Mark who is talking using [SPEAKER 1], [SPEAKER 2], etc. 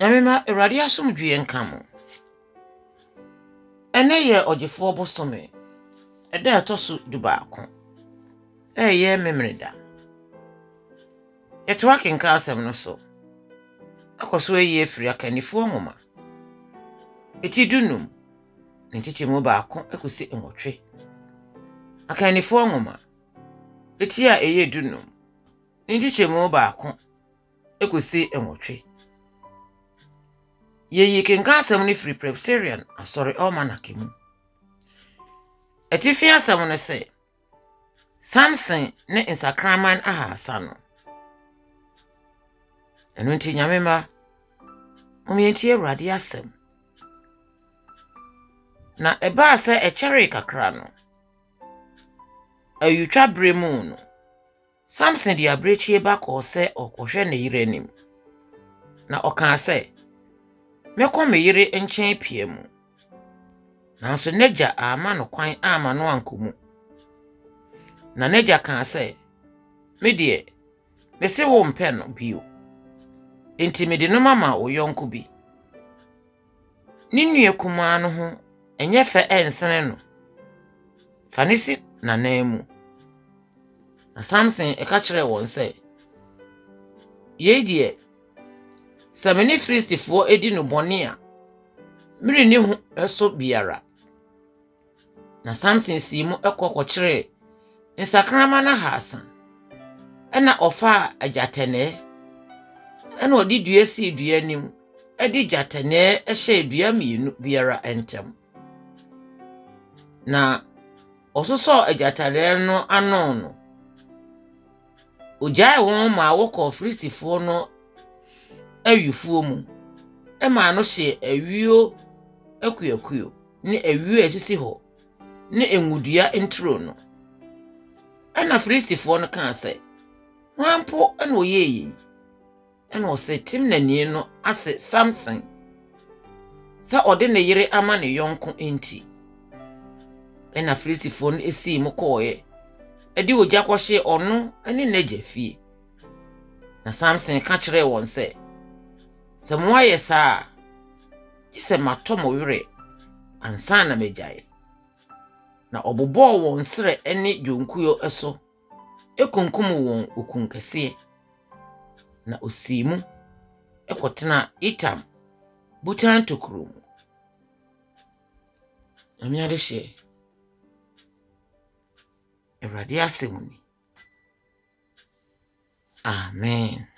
[SPEAKER 1] Yamema Awurade asomdwe nka mo. Ene ye ogefo bosome. Eda etoso dubaako. Ye memreda. Yeto akenka asem no so. Akoso ye firi akanifo nwoma. Eti dunum. Ntichi mu baako ekosi enwotwe. Akanifo nwoma. Eti a eye dunum. Ntichi mu baako ekosi enwotwe. Ye kenka asem ni free Presbyterian Asare Almanac mu. Etifi asem no se Samson ne insakraman ahasa no. Enu nti nyamema omienti Awurade asem. Na eba se echere kakra no. Ayutwa bremu no. Samson di abrechi eba ko se okohwe ne yire nim. Na okan se mekọ meyire enchen pie mu. Nanso neja ama no kwan ama no ankomu. Na neja kan se me de me se wo mpe no bio. Enti me de no mama wo yonko bi. Ninue kuma no ho enye fe ensene no. Fanisi na namu. Na Samson eka kire won se ye die Sameni Christifo edi no bone a miri ni hu eso biara. Na Samson simu ekokokire insakrama na Hasan. Ena ofa ajatene. Ena odi dua si dua nim. Edi jatene ehye dua mienu biara entem. Na ososo ajatare no ano no. Ojai won ma woko Christifo no awufuo mu ema no hye awuo akuakuo ne awuo esisi ho ne enwudua intro no ana Christifo no kan se wampo ana oyeyi ana o se tim nani no ase Samson sa ode ne yire ama ne yonko enti ana Christifo no esi mu koye edi ogya kwhye ono ani naja fie na Samson ka kire won se Semwa yesa jise matomo wire ansa na mejae na obobo won sere ene dwonkuyo eso ekunkum won okunkese na osimu ekotena itam butan tokrum amiade hye Awurade asem ni. Amen.